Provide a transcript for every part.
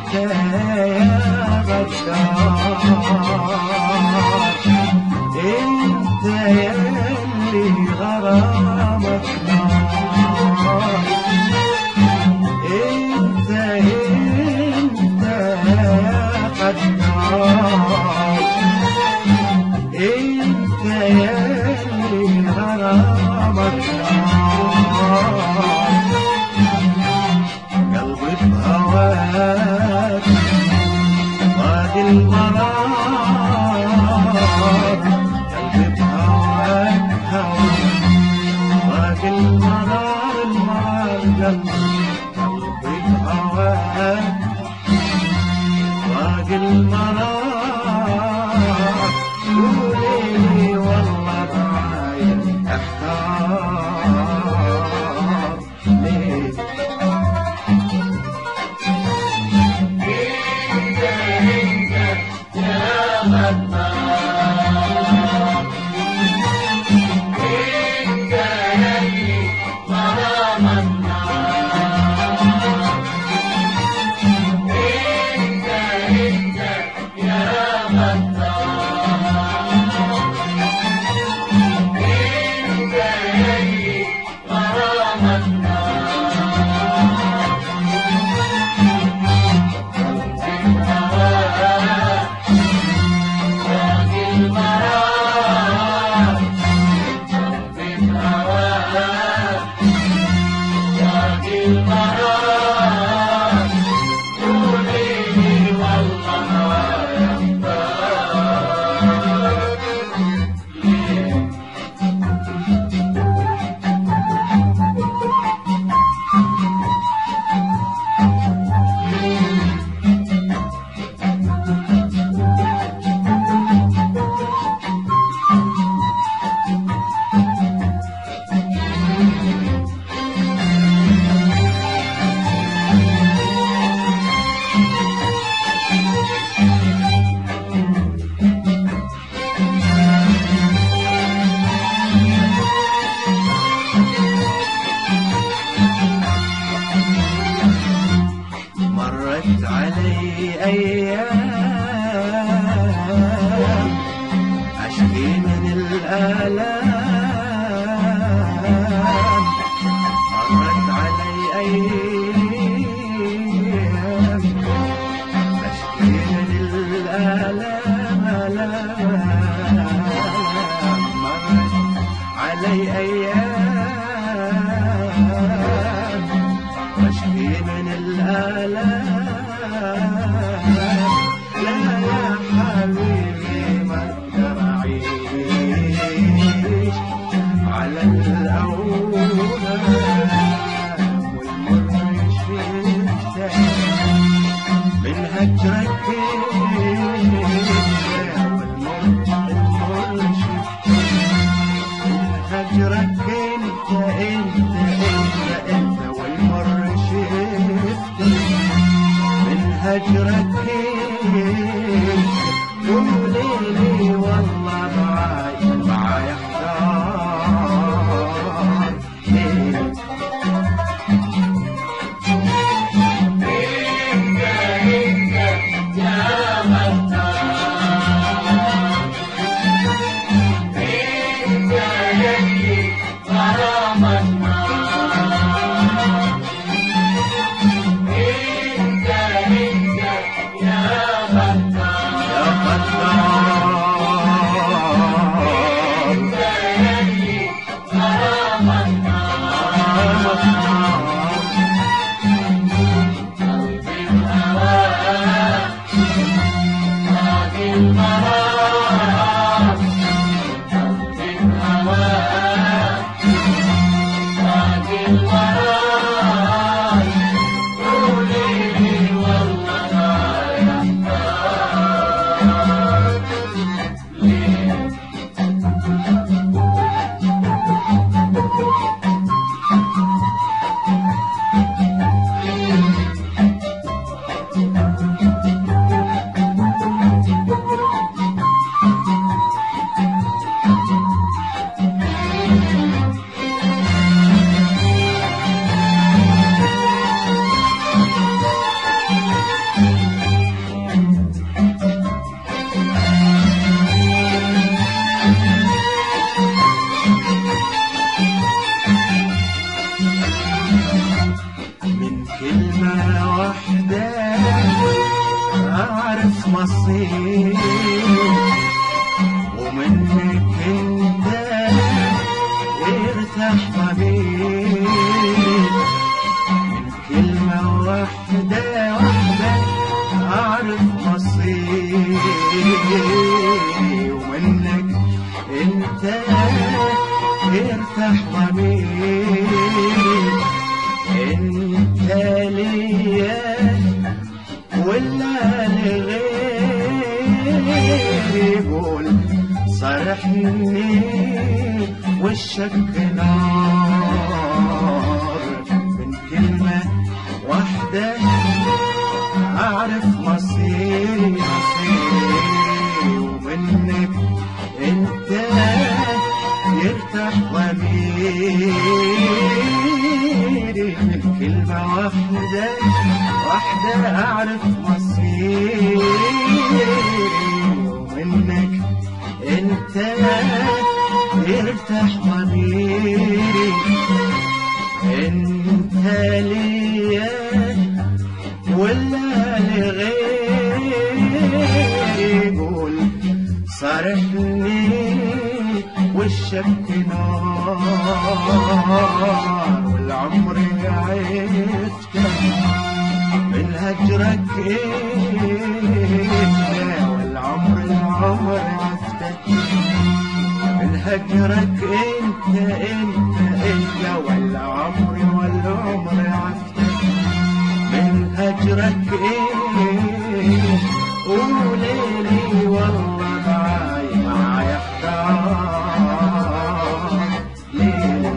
انت ياللي غرامك نار. انت يا غدار، انت ياللي غرامك نار. قلبي بهواك ضاق المرار، قلبي بهواك هواك ضاق المرار المرار. قلبي بهواك ضاق المرار. قوليلي والله بعايز احتار ليه. مرت علي أيام أشكي من الآلام. مرت علي أيام أشكي من الآلام. مرت علي أيام أشكي من الآلام. لا يا حبيبي ما أقدر أعيش على الأوهام، والمر شفته من هجرك. والمر شفته من هجرك. انت والمر شفته من هجرك. قوليلي والله معاي احتار ليه. يا غدار أعرف مصيري ومنك انت ارتاح ضميري، من كلمة واحدة أعرف مصيري ومنك انت ارتاح ضميري، انت ليا ولا لغيري، قول صرحني والشك نار، من كلمة واحدة أعرف مصيري ومنك انت يرتاح ضميري، من كلمة واحدة أعرف مصيري ومنك انت يرتاح ضميري، انت ليا ولا لغيري، قول صارحني والشك نار، والعمر عشته من هجرك انت، والعمر عشته من هجرك انت والعمر عشته من هجرك وليلي والله معايا احتار ليلي.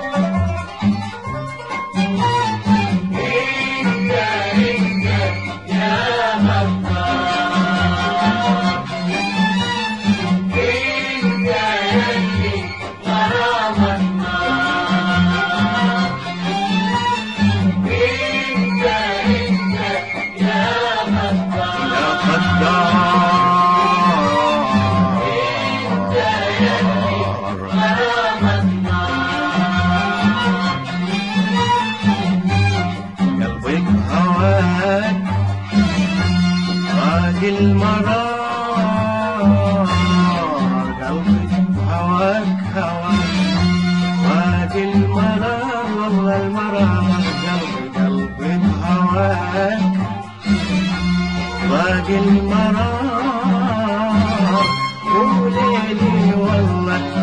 المرار قلبي هواك وادي المرار، والله المرار قلبي هواك وادي المرار وليلي والله